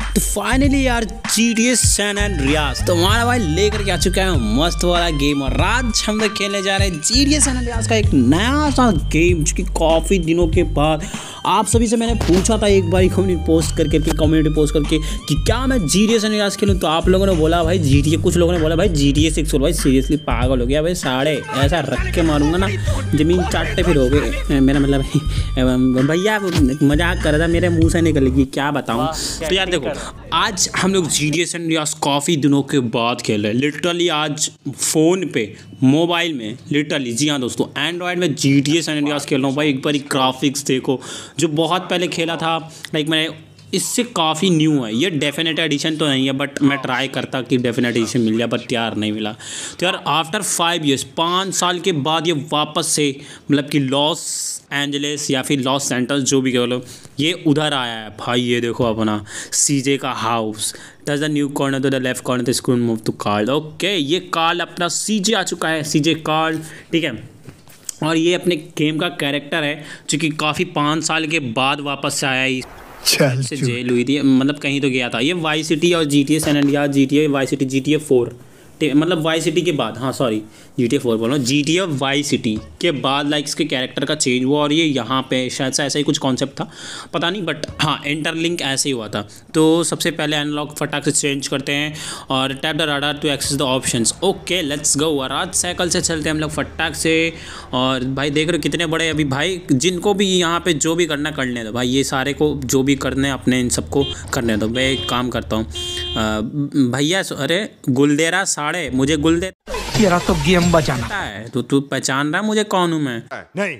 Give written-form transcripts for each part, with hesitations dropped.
तो फाइनली यार GTA San Andreas तुम्हारा भाई लेकर के आ चुका है मस्त वाला गेम। और आज हम लोग खेलने जा रहे हैं GTA सैन एंड्रियास का एक नया सा गेम, जो कि काफ़ी दिनों के बाद आप सभी से मैंने पूछा था एक बार कम्युनिटी पोस्ट करके कि क्या मैं GTA सैन एंड्रियास खेलूँ। तो आप लोगों ने बोला भाई GTA, कुछ लोगों ने बोला भाई GTA 6। भाई सीरियसली पागल हो गया भाई, साढ़े ऐसा रख के मारूंगा ना जमीन चाटते फिर हो गए। मेरा मतलब भैया मजाक कर रहा था, मेरे मुँह से निकलेगी क्या बताऊँ। तो यार देखो, आज हम लोग GTA सैन एंड्रियास काफ़ी दिनों के बाद खेल रहे हैं। लिटरली आज फ़ोन पे मोबाइल में लिटरली, जी हाँ दोस्तों, एंड्रॉयड में GTA सैन एंड्रियास खेल रहा हूँ भाई। एक बार ग्राफिक्स देखो, जो बहुत पहले खेला था, लाइक मैंने इससे काफ़ी न्यू है। ये डेफिनेट एडिशन तो नहीं है, बट मैं ट्राई करता कि डेफिनेट एडिशन मिल जाए, बट यार नहीं मिला। तो यार आफ्टर 5 ईयर्स, 5 साल के बाद ये वापस से मतलब कि लॉस एंजलिस या फिर लॉस सेंटर्स जो भी कह लो, ये उधर आया है भाई। ये देखो अपना CJ का house, touch the new corner to the left corner the screw move to card. Okay, ये कार्ड अपना CJ आ चुका है, CJ कार्ड, ठीक है। और ये अपने गेम का कैरेक्टर है, जो कि काफ़ी 5 साल के बाद वापस से आया है। से जेल हुई थी, मतलब कहीं तो गया था। ये वाई सिटी और GTA San Andreas, GTA vice city, GTA 4, मतलब वाई सिटी के बाद, हाँ सॉरी GTA 4 बोल रहा हूँ, GTA वाई सिटी के बाद लाइक इसके कैरेक्टर का चेंज हुआ। और ये यहाँ पे शायद से ऐसा ही कुछ कॉन्सेप्ट था, पता नहीं, बट हाँ इंटरलिंक ऐसे ही हुआ था। तो सबसे पहले एनालॉग फटाक से चेंज करते हैं और tap the radar to access the options. Okay let's go. और आज साइकिल से चलते हैं हम लोग फटाक से। और भाई देख रहे हो कितने बड़े अभी भाई, जिनको भी यहाँ पे जो भी करना करने दो भाई, ये सारे को जो भी करने अपने इन सबको करने दो। मैं एक काम करता हूँ भैया, अरे गुलदेरा साड़े, मुझे गुल दे तेरा तो गेम बचाना है। तो तू पहचान रहा मुझे कौन हूँ मैं? नहीं।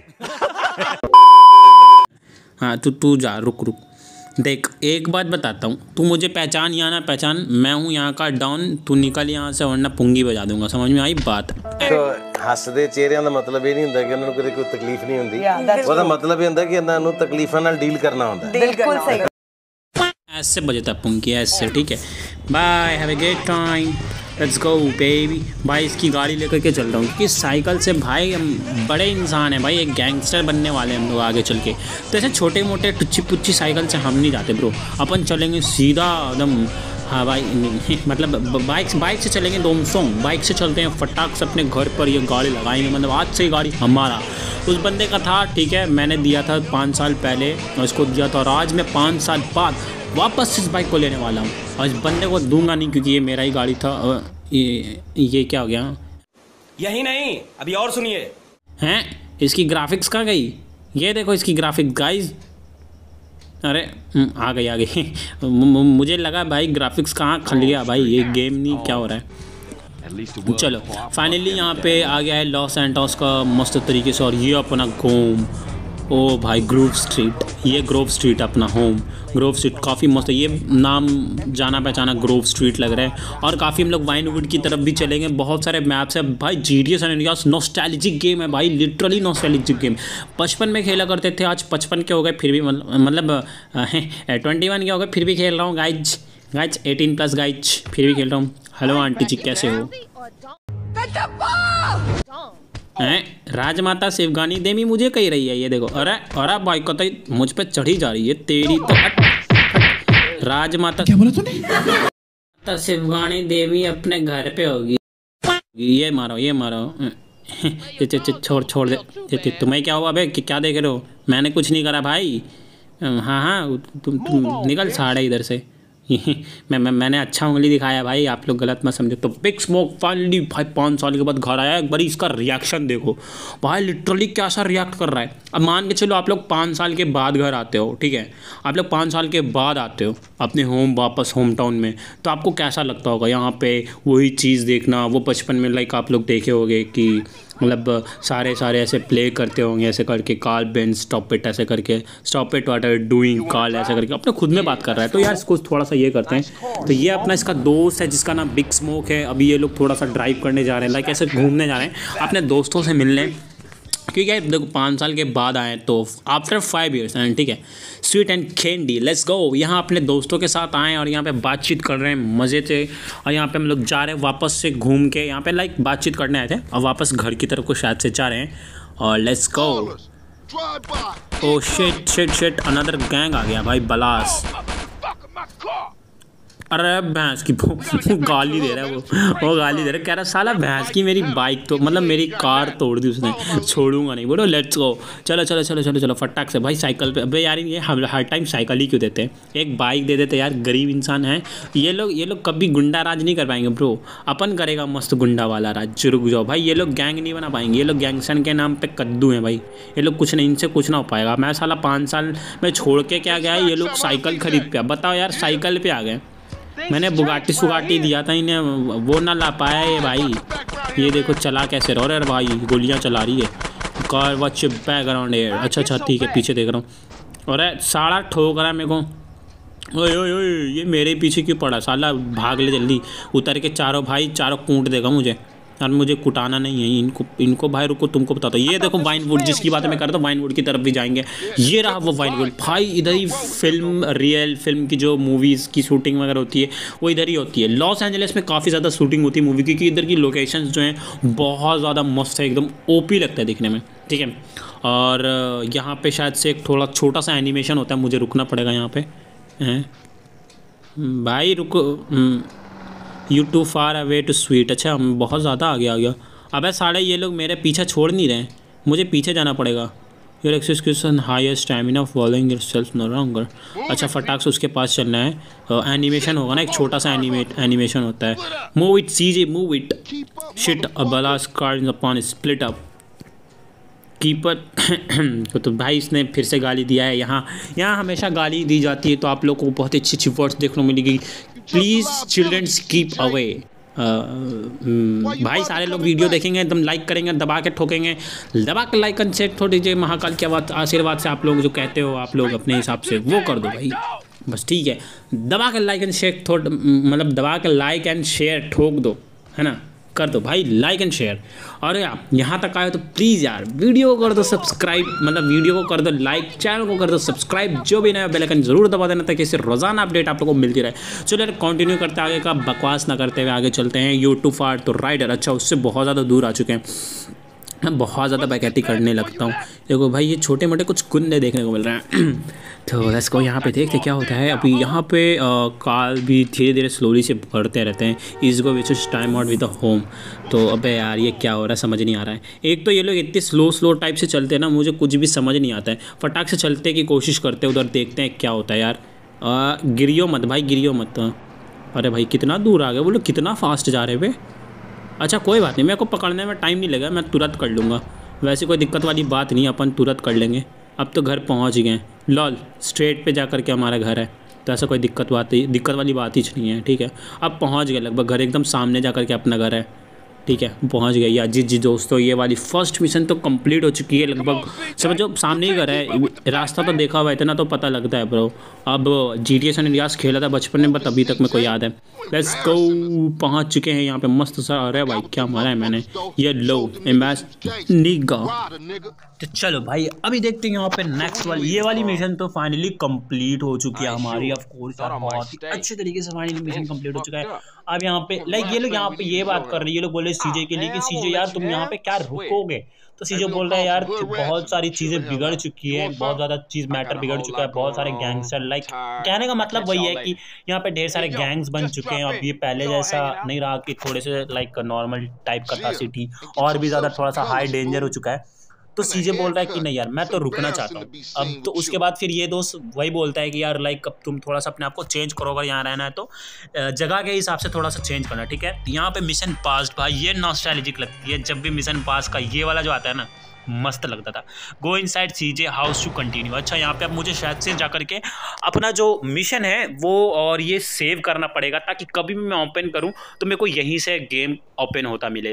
हाँ तू जा, रुक देख, एक बात बताता हूँ, तू मुझे पहचान या ना पहचान, मैं हूँ यहाँ का डॉन। तू निकल यहाँ से वरना पुंगी बजा दूंगा, समझ में आई बात? तो हੱਸਦੇ ਚਿਹਰਿਆਂ ਦਾ ਮਤਲਬ ਇਹ ਨਹੀਂ ਹੁੰਦਾ ਕਿ ਉਹਨਾਂ ਨੂੰ ਕਦੇ ਕੋਈ ਤਕਲੀਫ ਨਹੀਂ ਹੁੰਦੀ। ਉਹਦਾ ਮਤਲਬ ਇਹ ਹੁੰਦਾ ਕਿ ਇਹਨਾਂ ਨੂੰ ਤਕਲੀਫਾਂ ਨਾਲ ਡੀਲ करना ਹੁੰਦਾ। बिल्कुल सही। ऐसे बजता पुंगी ऐसे, ठीक है। Bye, have a great time, let's go baby. भाई इसकी गाड़ी लेकर के चल रहा हूँ, क्योंकि साइकिल से भाई हम बड़े इंसान हैं भाई, एक गैंगस्टर बनने वाले हम लोग आगे चल के। तो ऐसे छोटे मोटे टुच्ची पुच्ची साइकिल से हम नहीं जाते ब्रो, अपन चलेंगे सीधा एकदम। हाँ भाई, मतलब बाइक से चलेंगे दोस्तों, बाइक से चलते हैं फटाक से अपने घर पर ये गाड़ी लगाएंगे। मतलब आज से ही गाड़ी हमारा, उस बंदे का था, ठीक है, मैंने दिया था 5 साल पहले और इसको दिया था। और आज मैं 5 साल बाद वापस इस बाइक को लेने वाला हूँ और इस बंदे को दूंगा नहीं, क्योंकि ये मेरा ही गाड़ी था। ये क्या हो गया? यही नहीं, अभी और सुनिए। हैं, इसकी ग्राफिक्स कहाँ गई? ये देखो इसकी ग्राफिक्स गाइस। अरे आ गई मुझे लगा भाई ग्राफिक्स कहाँ खल गया भाई, ये गेम नहीं क्या हो रहा है। चलो फाइनली यहाँ पे आ गया है लॉस सैंटोस का मस्त तरीके से। और ये अपना होम, ओ भाई ग्रोव स्ट्रीट, ये ग्रोव स्ट्रीट अपना होम, ग्रोव स्ट्रीट काफ़ी मस्त है। ये नाम जाना पहचाना ग्रोव स्ट्रीट लग रहा है। और काफ़ी हम लोग वाइनवुड की तरफ भी चलेंगे, बहुत सारे मैप्स है भाई। GTA San Andreas nostalgic game है भाई, लिटरली नॉस्टैल्जिक गेम। 55 में खेला करते थे, आज 55 के हो गए, फिर भी मतलब 21 के हो गए, फिर भी खेल रहा हूँ गाइज 18+ गाइज, फिर भी खेल रहा हूँ। हेलो आंटी जी कैसे हो? राजमाता शिवगानी देवी मुझे कही रही है, ये देखो। अरे भाई को तो मुझ पे चढ़ी जा रही है तेरी तो। राजमाता, क्या बोला तूने? शिवगानी देवी अपने घर पे होगी। ये मारो छोड़ दे। तुम्हें क्या हुआ बे, क्या देख रहे हो? मैंने कुछ नहीं करा भाई। हाँ तुम निकल साढ़े इधर से। मैंने अच्छा उंगली दिखाया भाई, आप लोग गलत मत समझो। तो बिग स्मोक फाइनली भाई 5 साल के बाद घर आया। एक बार इसका रिएक्शन देखो भाई, लिटरली कैसा रिएक्ट कर रहा है। अब मान के चलो आप लोग 5 साल के बाद घर आते हो, ठीक है, आप लोग 5 साल के बाद आते हो अपने वापस होम टाउन में, तो आपको कैसा लगता होगा यहाँ पे वही चीज़ देखना। वो बचपन में लाइक आप लोग देखे होंगे कि मतलब सारे ऐसे प्ले करते होंगे, ऐसे करके कार्ल बेन स्टॉप इट, ऐसे करके stop it what are doing Carl, ऐसे करके अपने खुद में बात कर रहा है। तो यार इसको थोड़ा सा ये करते हैं। तो ये अपना इसका दोस्त है जिसका नाम बिग स्मोक है। अभी ये लोग थोड़ा सा ड्राइव करने जा रहे हैं, लाइक ऐसे घूमने जा रहे हैं अपने दोस्तों से मिलने, क्योंकि देखो 5 साल के बाद आए तो आफ्टर 5 ईयर्स, ठीक है। Sweet and Kendl, let's go. यहाँ अपने दोस्तों के साथ आए और यहाँ पे बातचीत कर रहे हैं मज़े से। और यहाँ पे हम लोग जा रहे हैं वापस से घूम के, यहाँ पे लाइक बातचीत करने आए थे और वापस घर की तरफ को शायद से जा रहे हैं। और let's go. Oh shit another gang आ गया भाई, बलास। अरे भैंस की वो गाली दे रहा है, वो गाली दे रहा है, कह रहा साला भैंस की मेरी बाइक तो मतलब मेरी कार तोड़ दी उसने, छोड़ूंगा नहीं। बोलो लेट्स गो, चलो चलो चलो चलो चलो फटाक से भाई साइकिल पे। अबे यार ये हर टाइम साइकिल ही क्यों देते हैं, एक बाइक दे देते यार, गरीब इंसान है ये लोग कभी गुंडा राज नहीं कर पाएंगे ब्रो, अपन करेगा मस्त गुंडा वाला राज। रुक जाओ भाई, ये लोग गैंग नहीं बना पाएंगे, ये लोग गैंगस्टर के नाम पे कद्दू हैं भाई, ये लोग कुछ नहीं, इनसे कुछ ना हो पाएगा। मैं साला 5 साल में छोड़ के क्या गया, ये लोग साइकिल खरीद पे, बताओ यार साइकिल पे आ गए। मैंने बुगाटी सुगाटी दिया था इन्हें, वो ना ला पाया ये भाई। ये देखो चला कैसे रहा है भाई, गोलियां चला रही है, कार वॉच बैकग्राउंड है। अच्छा ठीक है, पीछे देख रहा हूँ। अरे साला ठोक रहा है मेरे को, ओए ओए ओए ये मेरे पीछे क्यों पड़ा, साला भाग ले जल्दी, उतर के चारों भाई चारों कूट देगा मुझे, और मुझे कुटाना नहीं है इनको भाई। रुको तुमको बताता हूँ, ये देखो वाइनवुड जिसकी बात मैं कर रहा था, वाइनवुड की तरफ भी जाएंगे। ये रहा वो वाइनवुड भाई, इधर ही रियल फिल्म की जो मूवीज़ की शूटिंग वगैरह होती है वो इधर ही होती है। लॉस एंजलिस में काफ़ी ज़्यादा शूटिंग होती है मूवी की, क्योंकि इधर की लोकेशंस जो हैं बहुत ज़्यादा मस्त है, एकदम ओपी लगता है दिखने में, ठीक है। और यहाँ पर शायद से एक थोड़ा छोटा सा एनिमेशन होता है, मुझे रुकना पड़ेगा यहाँ पर हैं भाई, रुको। You too far away to Sweet, अच्छा हम बहुत ज़्यादा आगे आ गया। अबे साढ़े ये लोग मेरे पीछे छोड़ नहीं रहे, मुझे पीछे जाना पड़ेगा। Your execution higher stamina following yourself no longer. अच्छा फटाक से उसके पास चलना है। एनिमेशन होगा ना, एक छोटा सा एनिमेशन होता है। Move it CJ move it shit a Ballas card upon split up keeper. तो भाई इसने फिर से गाली दिया है। यहाँ हमेशा गाली दी जाती है, तो आप लोग को बहुत अच्छी अच्छी वर्ड्स देखने को मिलेगी। Please childrens keep away. भाई सारे लोग वीडियो देखेंगे, एकदम लाइक करेंगे, दबा के ठोकेंगे, दबा के लाइक एंड शेयर थोड़ी जी महाकाल के आशीर्वाद से आप लोग जो कहते हो आप लोग अपने हिसाब से वो कर दो भाई, बस ठीक है। दबा के लाइक एंड शेयर मतलब दबा के लाइक एंड शेयर ठोक दो, है ना, कर दो भाई लाइक एंड शेयर। और यार यहाँ तक आए तो प्लीज़ यार वीडियो को कर दो सब्सक्राइब, मतलब वीडियो को कर दो लाइक, चैनल को कर दो सब्सक्राइब, जो भी नया बेल आइकन जरूर दबा देना ताकि इससे रोजाना अपडेट आप लोगों को मिलती रहे। चलो यार कंटिन्यू करते आगे का, बकवास ना करते हुए आगे चलते हैं। यूट्यूब फार तो राइडर, अच्छा उससे बहुत ज़्यादा दूर आ चुके हैं, मैं बहुत ज़्यादा बैकैती करने लगता हूँ। देखो भाई ये छोटे मोटे कुछ गुंडे देखने को मिल रहे हैं, तो लेट्स गो यहाँ पे देखते क्या होता है। अभी यहाँ पे कार भी धीरे धीरे स्लोली से बढ़ते रहते हैं। Is go which is time out with the home. तो अबे यार ये क्या हो रहा है समझ नहीं आ रहा है। एक तो ये लोग इतने स्लो टाइप से चलते हैं ना, मुझे कुछ भी समझ नहीं आता है। फटाक से चलते की कोशिश करते हैं, उधर देखते हैं क्या होता है यार। गिरियो मत भाई, गिरियो मत। अरे भाई कितना दूर आ गए वो लोग, कितना फास्ट जा रहे हैं। अच्छा कोई बात नहीं, मेरे को पकड़ने में टाइम नहीं लगा, मैं तुरंत कर लूँगा, वैसे कोई दिक्कत वाली बात नहीं, अपन तुरंत कर लेंगे। अब तो घर पहुँच गए, लॉल स्ट्रेट पे जा कर के हमारा घर है, तो ऐसा कोई दिक्कत वाली बात ही नहीं है, ठीक है। अब पहुँच गए लगभग, घर एकदम सामने जा कर के अपना घर है, ठीक है, पहुँच गए। या जी दोस्तों ये वाली फर्स्ट मिशन तो कंप्लीट हो चुकी है लगभग, समझो सामने ही घर है, रास्ता तो देखा हुआ, इतना तो पता लगता है ब्रो। अब GTA सैन एंड्रियास खेला था बचपन में, बट अभी तक मेरे को याद है। लेट्स गो, पहुँच चुके हैं यहाँ पे मस्त सा। अरे भाई क्या मारा है मैंने, ये लो एम्बेस निगा। तो चलो भाई अभी देखते हैं यहाँ पे नेक्स्ट वाली, ये वाली मिशन तो फाइनली कंप्लीट हो चुकी है हमारी। ऑफ कोर्स बहुत ही अच्छे तरीके से फाइनली मिशन कंप्लीट हो चुका है। अब यहाँ पे ये लोग यहाँ पे ये बात कर रही है, ये लोग बोले सीजे के लिए कि सीजे यार तुम यहाँ पे क्या रुकोगे, तो सीजे बोल रहा है यार बहुत सारी चीजें बिगड़ चुकी है, बहुत ज्यादा चीज मैटर बिगड़ चुका है, बहुत सारे गैंगस्टर लाइक कहने का मतलब वही है कि यहाँ पे ढेर सारे गैंग्स बन चुके हैं। अब ये पहले जैसा नहीं रहा कि थोड़े से लाइक नॉर्मल टाइप का था सिटी, और भी ज्यादा थोड़ा सा हाई डेंजर हो चुका है। तो सीजे बोल रहा है कि नहीं यार मैं तो रुकना चाहता हूँ। अब तो उसके बाद फिर ये दोस्त वही बोलता है कि यार लाइक अब तुम थोड़ा सा अपने आप को चेंज करो, अगर यहाँ रहना है तो जगह के हिसाब से थोड़ा सा चेंज करना, ठीक है। यहाँ पे मिशन पास भाई ये नॉस्टैल्जिक लगती है, जब भी मिशन पास का ये वाला जो आता है ना मस्त लगता था। Go inside CJ house to continue. अच्छा यहाँ पे अब मुझे शायद से जाकर के अपना जो मिशन है वो और ये सेव करना पड़ेगा, ताकि कभी भी मैं ओपन करूँ तो मेरे को यहीं से गेम ओपन होता मिले।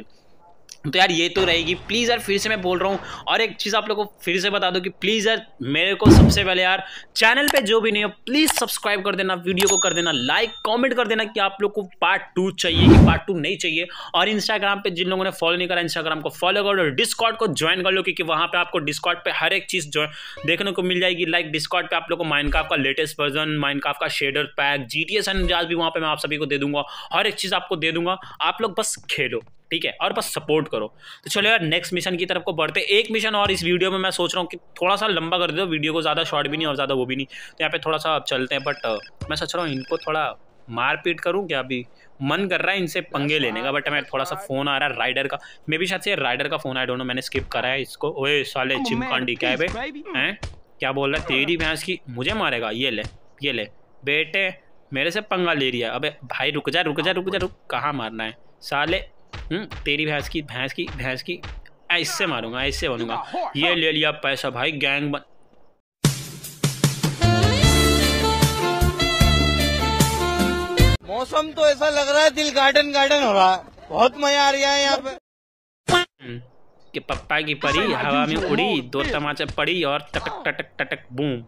तो यार ये तो रहेगी। प्लीज़ यार फिर से मैं बोल रहा हूँ, और एक चीज़ आप लोगों को फिर से बता दो कि प्लीज़ यार मेरे को सबसे पहले यार चैनल पे जो भी नहीं हो प्लीज़ सब्सक्राइब कर देना, वीडियो को कर देना लाइक, कमेंट कर देना कि आप लोग को पार्ट 2 चाहिए कि पार्ट 2 नहीं चाहिए। और इंस्टाग्राम पे जिन लोगों ने फॉलो नहीं करा इंस्टाग्राम को फॉलो कर लो, डिस्कॉर्ड को ज्वाइन कर लो, क्योंकि वहाँ पे आपको डिस्कॉर्ड पे हर एक चीज़ जो देखने को मिल जाएगी। लाइक डिस्कॉर्ड पे आप लोग को माइनक्राफ्ट का लेटेस्ट वर्जन, माइनक्राफ्ट का shader pack, GTA San Andreas भी वहाँ पे मैं आप सभी को दे दूंगा, हर एक चीज़ आपको दे दूंगा। आप लोग बस खेलो, ठीक है, और बस सपोर्ट करो। तो चलो यार नेक्स्ट मिशन की तरफ को बढ़ते। एक मिशन और इस वीडियो में मैं सोच रहा हूँ कि थोड़ा सा लंबा कर दो वीडियो को, ज़्यादा शॉर्ट भी नहीं और ज़्यादा वो भी नहीं, तो यहाँ पे थोड़ा सा चलते हैं। बट मैं सोच रहा हूँ इनको थोड़ा मारपीट करूं क्या? अभी मन कर रहा है इनसे पंगे लेने का, बट मैं थोड़ा सा फ़ोन आ रहा है राइडर का, मे भी शायद से राइडर का फ़ोन, आई डोंट नो, मैंने स्किप करा है इसको। ओए साले चिमकांडी क्या है बे, हैं क्या बोल रहा है? तेरी भैंस की मुझे मारेगा? ये ले बेटे, मेरे से पंगा ले रही है। अबे भाई रुक जा, कहाँ मारना है साले? तेरी भैंस की ऐसे मारूंगा, ऐसे बनूंगा। ये ले लिया पैसा भाई, गैंग बन। मौसम तो ऐसा लग रहा है दिल गार्डन हो रहा है, बहुत मजा आ रहा है यहाँ पे। कि पप्पा की परी हवा में उड़ी, 2 तमाचे पड़ी और टटक टटक टटक बूम।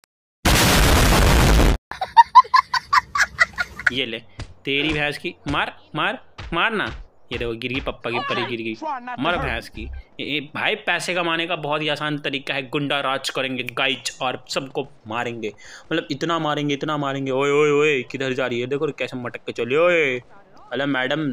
ये ले तेरी भैंस की, मारना। ये देखो गिर गई, पप्पा की परी गिर गई, मर भैंस की। ये भाई पैसे कमाने का बहुत ही आसान तरीका है, गुंडा राज करेंगे गाइज और सबको मारेंगे, मतलब इतना मारेंगे। ओए ओए ओए किधर जा रही है? देखो कैसे मटक के चले। ओए अरे मैडम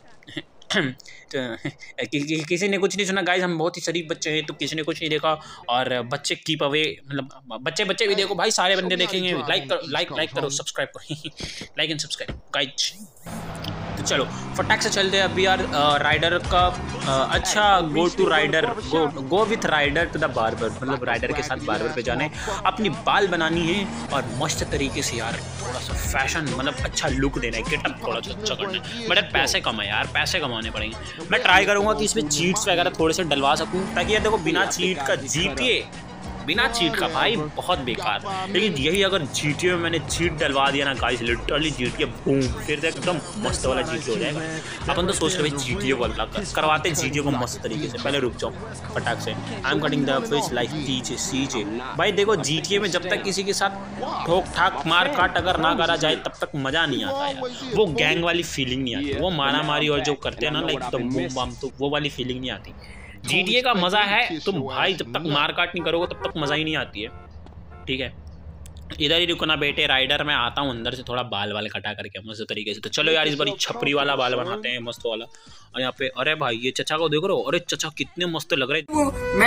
किसी ने कुछ नहीं सुना गाइज, हम बहुत ही शरीफ बच्चे हैं, तो किसी ने कुछ नहीं देखा। और बच्चे कीप अवे, मतलब बच्चे भी देखो भाई, सारे बंदे देखेंगे। लाइक करो, सब्सक्राइब करो, लाइक एंड सब्सक्राइब गाइज। तो चलो फटाक से चलते हैं अभी यार। राइडर का अच्छा, go to Ryder, go with Ryder to the barber, मतलब राइडर के साथ बार्बर पे जाना है, अपनी बाल बनानी है और मस्त तरीके से यार थोड़ा सा फैशन, मतलब अच्छा लुक देना है, गेटअप थोड़ा सा अच्छा करना है। बट पैसे कम है यार, पैसे कमाने पड़ेंगे। मैं ट्राई करूँगा कि इसमें चीट्स वगैरह थोड़े से डलवा सकूँ, ताकि यार देखो बिना चीट का जीटीए, बिना चीट का भाई बहुत बेकार। लेकिन यही अगर जीटीए में मैंने चीट डलवा दिया ना गाइस, लिटरली जीटीए बूम, फिर तो एकदम मस्त वाला जीटीए हो जाएगा। अपन तो सोच रहे भाई जीटीए वाला करवाते जीटीए को मस्त तरीके से। पहले रुक जाओ फटाक से, I am cutting the fish like TJ CJ. भाई देखो जीटीए में जब तक किसी के साथ ठोक ठाक मार काट अगर ना करा जाए तब तक मजा नहीं आता यार, वो गैंग वाली फीलिंग नहीं आती, वो मारा मारी और जो करते हैं ना लाइक तो बूम बाम, तो वो वाली फीलिंग नहीं आती। जीटीए का मजा है तुम भाई जब तक मार काट नहीं करोगे तब तक मजा ही नहीं आती है। ठीक है, इधर ही रुकना बेटे, राइडर मैं आता हूँ अंदर से थोड़ा बाल कटा करके मस्त तरीके से। तो चलो यार इस बार छपरी वाला बाल बनाते हैं, मस्त वाला। और यहाँ पे अरे भाई ये चचा को देख रहे हो, अरे चचा कितने मस्त लग रहे।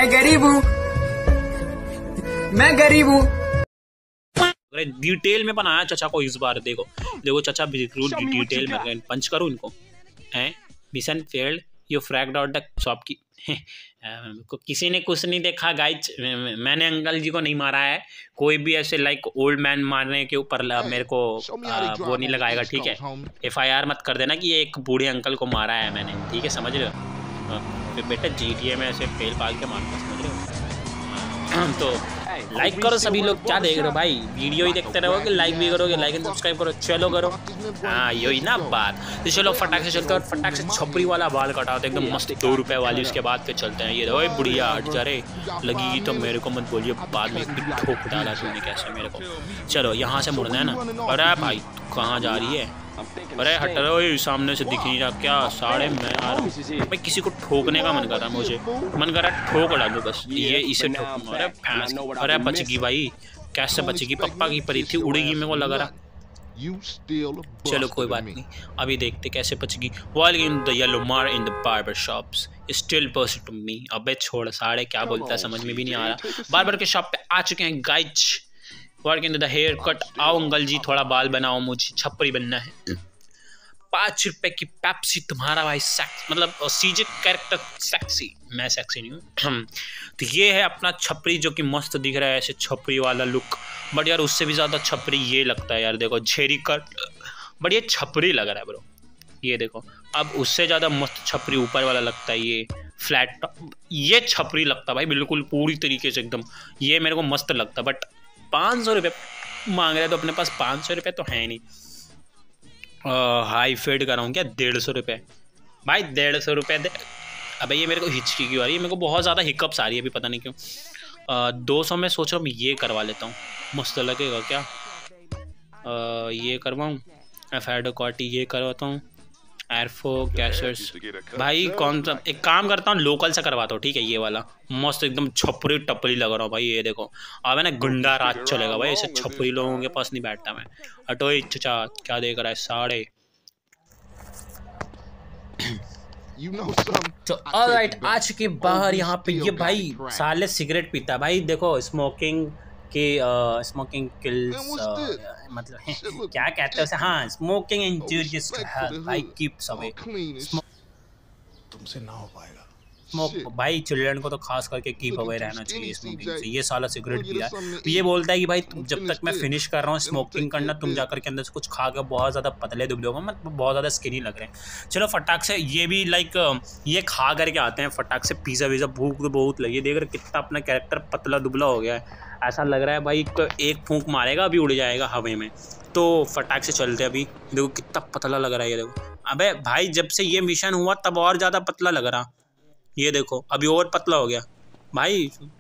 मैं गरीब हूँ। अरे डिटेल में बनाया चचा को इस बार। देखो चचा बिल्कुल डिटेल में। पंच करूँ इनको, हैं mission failed, you fragged out the shop की। किसी ने कुछ नहीं देखा गाइज, मैंने अंकल जी को नहीं मारा है। कोई भी ऐसे लाइक ओल्ड मैन मारने के ऊपर मेरे को वो नहीं लगाएगा, ठीक है। FIR मत कर देना कि ये एक बूढ़े अंकल को मारा है मैंने, ठीक है, समझ रहे हो। बेटा जीटीए में ऐसे फेल पाल के मारता, समझ रहे हो। तो लाइक करो सभी लोग, क्या देख रहे हो भाई, वीडियो ही देखते रहोगे, लाइक भी करोगे, लाइक एंड सब्सक्राइब करो, चलो करो। हाँ यही ना बात। तो चलो फटाक से चलते हैं और फटाक से छपरी वाला बाल कटाते एकदम मस्त, 2 रुपए वाली। उसके बाद पे चलते हैं। ये ओए बुढ़िया हट जा रे, लगेगी तो मेरे को मत बोलिए बाद में, ठोक डाला तूने कैसे मेरे को। चलो यहाँ से मुड़ना है ना। अरे भाई कहाँ जा रही है? अरे हट रहे, सामने से दिख नहीं रहा क्या? साढ़े मैं आ रहा हूँ भाई, किसी को ठोकने का मन कर रहा, मुझे मन कर रहा ठोक डालूं बस, ये इसे ठोक। अरे भैंस, अरे बचेगी भाई, कैसे बचेगी? पप्पा की परी थी, उड़ेगी मेरे को लग रहा। चलो कोई बात नहीं, अभी देखते कैसे बचेगी। While in the yellow mar in the barber shops still person to me। अबे छोड़ साढ़े, क्या बोलता है समझ में भी नहीं आ रहा। बार्बर के शॉप पे आ चुके हैं guys. Working the haircut. आओ अंकल जी थोड़ा बाल बनाओ, मुझे छपरी बनना है। 5 रुपए की पेप्सी, तुम्हारा भाई सेक्स, मतलब सीजे कैरेक्टर सेक्सी, मैं सेक्सी नहीं हूँ। तो ये है अपना छपरी जो कि मस्त दिख रहा है, ऐसे छपरी वाला लुक। बट यार उससे भी ज़्यादा छपरी ये लगता है यार, देखो झेरी कट, बट ये छपरी लग रहा है ब्रो। ये देखो अब उससे ज़्यादा मस्त छपरी ऊपर वाला लगता है, ये फ्लैट टॉप, ये छपरी लगता है भाई बिल्कुल पूरी तरीके से एकदम। ये मेरे को मस्त लगता है। बट 500 रुपये मांग रहे हैं, तो अपने पास 500 रुपये तो है नहीं। हाई फेड कराऊँ क्या? 150 रुपये भाई, 150 रुपये दे। अबे ये मेरे को हिचकी क्यों आ रही है? मेरे को बहुत ज़्यादा हिकअप्स आ रही है अभी, पता नहीं क्यों। 200 में सोच रहा हूँ ये करवा लेता हूँ, मस्त लगेगा क्या? ये करवाऊँ, एफेडो कॉटी ये करवाता हूँ, एयरफो कैशर्स। भाई कौन सा, एक काम करता हूँ लोकल से करवाता हूँ, ठीक है। ये वाला मस्त एकदम छपरी टपरी लग रहा हूँ भाई। ये देखो अब है ना गुंडा राज चलेगा भाई, ऐसे छपरी लोगों के पास नहीं बैठता मैं। हटो चचा, क्या देख रहा है साढ़े। तो ऑलराइट, आ चुके बाहर। यहाँ पे ये भाई साले सिगरेट पीता है भाई, देखो स्मोकिंग कि स्मोकिंग किल्स मतलब क्या कहते हैं उसे, हाँ स्मोकिंग इंजूरियस टू हेल्थ भाई, कीप्स अवे तुमसे ना हो पाएगा। स्मोक भाई, चिल्ड्रन को तो खास करके कीप अवे रहना चाहिए स्मोकिंग से। ये साला सिगरेट पी रहा है, तो ये बोलता है कि भाई जब तक मैं फिनिश कर रहा हूँ स्मोकिंग करना, तुम जाकर के अंदर से कुछ खा के बहुत ज़्यादा पतले दुबले होगा, मतलब बहुत ज़्यादा स्किनी लग रहे हैं। चलो फटाक से ये भी लाइक ये खा करके आते हैं फटाक से पिज़्ज़ा वीज़ा, भूख तो बहुत लगी है। देख रहे कितना अपना कैरेक्टर पतला दुबला हो गया है, ऐसा लग रहा है भाई एक फूंक मारेगा अभी उड़ जाएगा हवा में। तो फटाक से चलते हैं, अभी देखो कितना पतला लग रहा है ये देखो। अबे भाई जब से ये मिशन हुआ तब और ज़्यादा पतला लग रहा, ये देखो अभी और पतला हो गया भाई।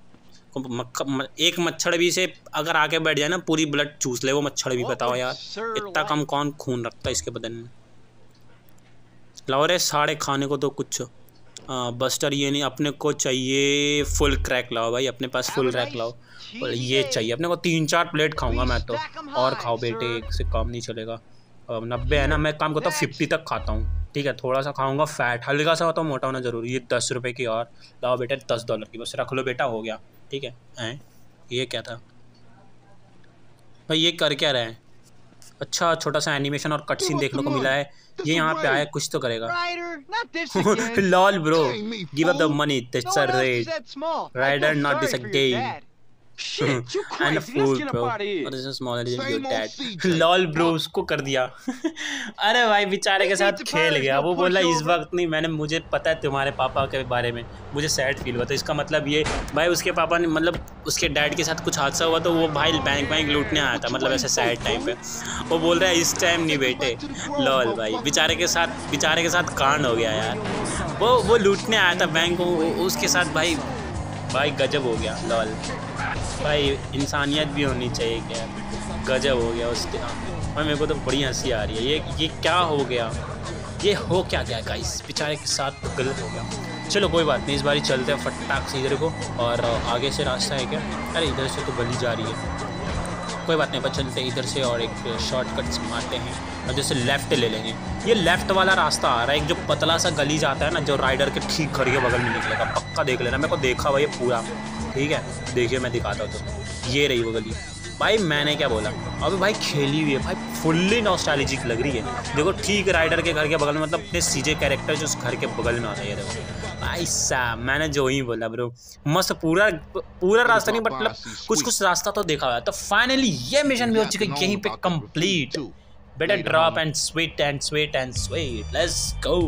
एक मच्छर भी से अगर आके बैठ जाए ना पूरी ब्लड चूस ले वो मच्छर भी, बताओ यार इतना कम कौन खून रखता है इसके बदन में। लाओ रे साढ़े खाने को तो कुछ बस्टर ये नहीं, अपने को चाहिए फुल क्रैक लाओ भाई, अपने पास फुल क्रैक लाओ। और ये चाहिए अपने को, 3-4 प्लेट खाऊंगा मैं तो, और खाओ बेटे, एक से काम नहीं चलेगा। 90 है ना, मैं काम करता हूँ 50 तक खाता हूँ, ठीक है। थोड़ा सा खाऊंगा फैट, हल्का सा होता, मोटा होना जरूरी। ये 10 रुपये की और लाओ बेटा, $10 की बस रख लो बेटा, हो गया ठीक है। हैं ये क्या था भाई, ये कर क्या रहे हैं? अच्छा छोटा सा एनिमेशन और कट सीन देखने को मिला है, ये यहाँ पे आया कुछ तो करेगा। Lol bro, give up the money, that's a red Ryder, not this a game and a fool bro, what is a small and your dad lol bro, उसको कर दिया। अरे भाई बेचारे के साथ खेल गया, वो बोला इस वक्त नहीं, मैंने मुझे पता है तुम्हारे पापा के बारे में, मुझे सैड फील हुआ। तो इसका मतलब ये भाई उसके पापा ने मतलब उसके डैड के साथ कुछ हादसा हुआ तो वो भाई बैंक लूटने आया था, मतलब ऐसे सैड टाइम पे। वो बोल रहा है इस टाइम नहीं बेटे, लॉल भाई बेचारे के साथ कांड हो गया यार। वो लूटने आया था बैंक को, उसके साथ भाई गजब हो गया लॉल भाई। इंसानियत भी होनी चाहिए क्या, गजब हो गया उसके भाई। मेरे को तो बड़ी हंसी आ रही है, ये क्या हो गया, ये हो क्या गया गाइस, बेचारे के साथ तो गलत हो गया। चलो कोई बात नहीं, इस बारी चलते हैं फटाक से इधर को। और आगे से रास्ता है क्या? अरे इधर से तो गली जा रही है, कोई बात नहीं, पर चलते हैं इधर से और एक शॉर्टकट मारते हैं और जैसे लेफ़्ट ले लेंगे। ये लेफ़्ट वाला रास्ता आ रहा है, एक जो पतला सा गली जाता है ना, जो राइडर के ठीक घर के बगल में निकलेगा, पक्का देख लेना। मेरे को देखा भाई पूरा, ठीक है देखिए मैं दिखाता हूँ तो। ये रही वो गली भाई, मैंने क्या बोला अबे भाई, खेली हुई है भाई, फुल्ली नॉस्टैल्जिक लग रही है। देखो ठीक राइडर के घर के बगल में, मतलब अपने सीजे कैरेक्टर जो उस घर के बगल में आता है, ये देखो भाई साहब, मैंने जो ही बोला ब्रो, मस्त पूरा रास्ता नहीं मतलब कुछ रास्ता तो देखा हुआ है। तो फाइनली ये मिशन भी हो चुका है यहीं पे complete. Better drop and sweet and sweet and sweet, let's go.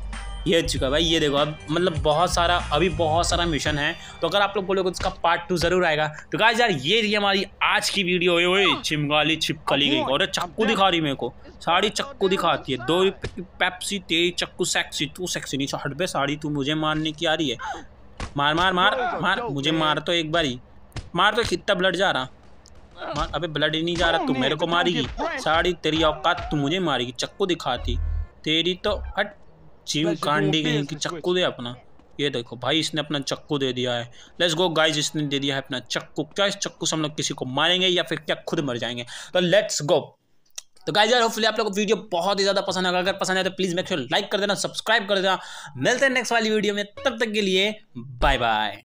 ये चुका भाई, ये देखो अब मतलब बहुत सारा मिशन है। तो अगर आप लोग बोलोगे उसका पार्ट 2 जरूर आएगा। तो गाइस यार ये रही हमारी आज की वीडियो। ओए चिमगाली छिपकली गई और चक्कू दिखा रही मेरे को, साड़ी चक्कू दिखाती है। 2 रुपये की पेप्सी, तेरी चक्कू सेक्सी, तू सेक्सी नहीं हट बे साड़ी, तू मुझे मारने की आ रही है। मार मार मार मार, मुझे मार तो एक बारी मार, तो कितना ब्लड जा रहा मार। अबे ब्लड ही नहीं जा रहा, तू मेरे को मारेगी साड़ी, तेरी औकात तू मुझे मारेगी, चक्कू दिखाती तेरी तो हट। चीम कांडी गई कि चक्कू दे अपना। ये देखो भाई इसने अपना चक्कू दे दिया है। लेट्स गो गाइस, इसने दे दिया है अपना चक्कू। क्या इस चक्कू से हम लोग किसी को मारेंगे या फिर क्या खुद मर जाएंगे? तो लेट्स गो। तो गाइस यार होपफुली आप लोगों को वीडियो बहुत ही ज्यादा पसंद आएगा। अगर पसंद आए तो प्लीज मेक श्योर लाइक कर देना, सब्सक्राइब कर देना। मिलते हैं नेक्स्ट वाली वीडियो में, तब तक के लिए बाय बाय।